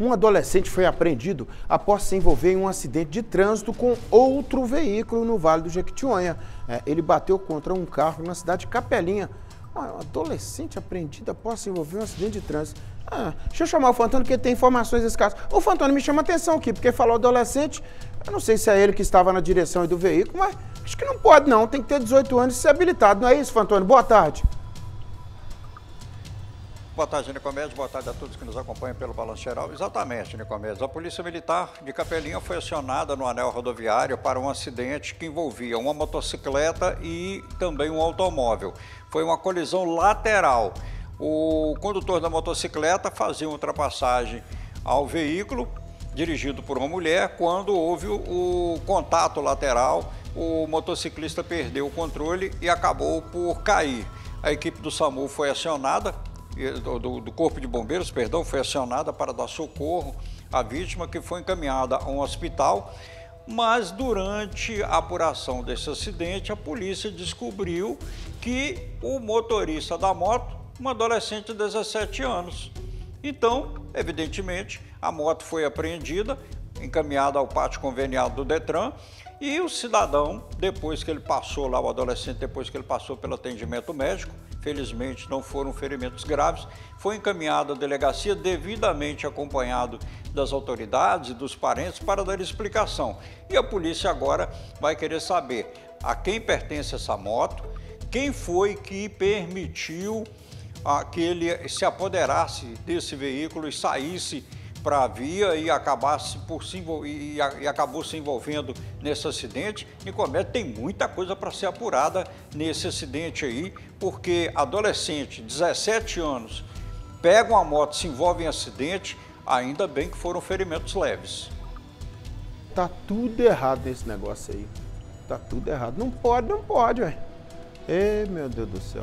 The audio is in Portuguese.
Um adolescente foi apreendido após se envolver em um acidente de trânsito com outro veículo no Vale do Jequitinhonha. Ele bateu contra um carro na cidade de Capelinha. Um adolescente apreendido após se envolver em um acidente de trânsito. Deixa eu chamar o Fantônio, que tem informações desse caso. O Fantônio me chama atenção aqui, porque falou adolescente. Eu não sei se é ele que estava na direção do veículo, mas acho que não pode não. Tem que ter 18 anos e ser habilitado. Não é isso, Fantônio? Boa tarde. Boa tarde, Nicomedes. Boa tarde a todos que nos acompanham pelo Balanço Geral. Exatamente, Nicomedes. A Polícia Militar de Capelinha foi acionada no anel rodoviário para um acidente que envolvia uma motocicleta e também um automóvel. Foi uma colisão lateral. O condutor da motocicleta fazia uma ultrapassagem ao veículo, dirigido por uma mulher. Quando houve o contato lateral, o motociclista perdeu o controle e acabou por cair. A equipe do SAMU foi acionada, do Corpo de Bombeiros, perdão, foi acionada para dar socorro à vítima, que foi encaminhada a um hospital, mas durante a apuração desse acidente, a polícia descobriu que o motorista da moto, um adolescente de 17 anos. Então, evidentemente, a moto foi apreendida, encaminhada ao pátio conveniado do Detran, e o cidadão, depois que ele passou lá, o adolescente, depois que ele passou pelo atendimento médico, felizmente não foram ferimentos graves, foi encaminhado à delegacia devidamente acompanhado das autoridades e dos parentes para dar explicação. E a polícia agora vai querer saber a quem pertence essa moto, quem foi que permitiu que ele se apoderasse desse veículo e saísse para a via e acabou se envolvendo nesse acidente. Nicomedes, tem muita coisa para ser apurada nesse acidente aí, porque adolescente, 17 anos, pega uma moto, se envolve em acidente, ainda bem que foram ferimentos leves. Tá tudo errado nesse negócio aí. Tá tudo errado. Não pode, ué. Ei, meu Deus do céu.